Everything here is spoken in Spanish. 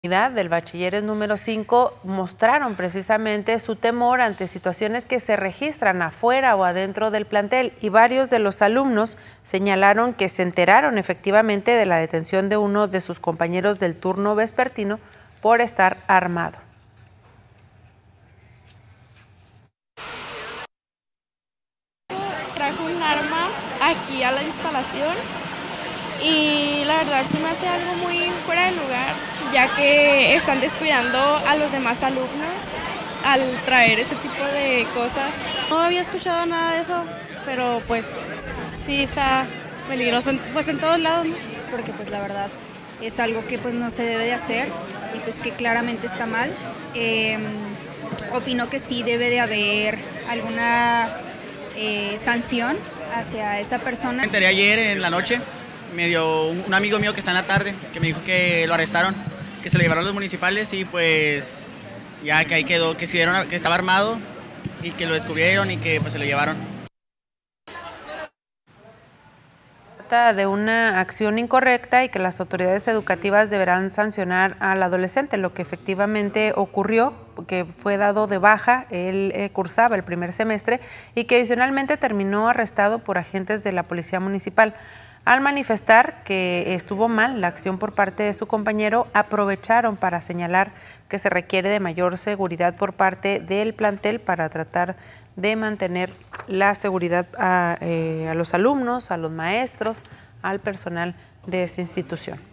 Del Bachilleres número 5 mostraron precisamente su temor ante situaciones que se registran afuera o adentro del plantel, y varios de los alumnos señalaron que se enteraron efectivamente de la detención de uno de sus compañeros del turno vespertino por estar armado. Trajo un arma aquí a la instalación y la verdad se me hace algo muy fuera de lugar, ya que están descuidando a los demás alumnos al traer ese tipo de cosas. No había escuchado nada de eso, pero pues sí está peligroso pues en todos lados, ¿no? Porque pues la verdad es algo que pues no se debe de hacer y pues que claramente está mal. Opino que sí debe de haber alguna sanción hacia esa persona. Me enteré ayer en la noche, me dio un amigo mío que está en la tarde, que me dijo que lo arrestaron, que se lo llevaron los municipales y pues ya que ahí quedó, que estaba armado y que lo descubrieron y que pues se lo llevaron. Trata de una acción incorrecta y que las autoridades educativas deberán sancionar al adolescente, lo que efectivamente ocurrió, que fue dado de baja. Él cursaba el primer semestre y que adicionalmente terminó arrestado por agentes de la Policía Municipal. Al manifestar que estuvo mal la acción por parte de su compañero, aprovecharon para señalar que se requiere de mayor seguridad por parte del plantel para tratar de mantener la seguridad a los alumnos, a los maestros, al personal de esa institución.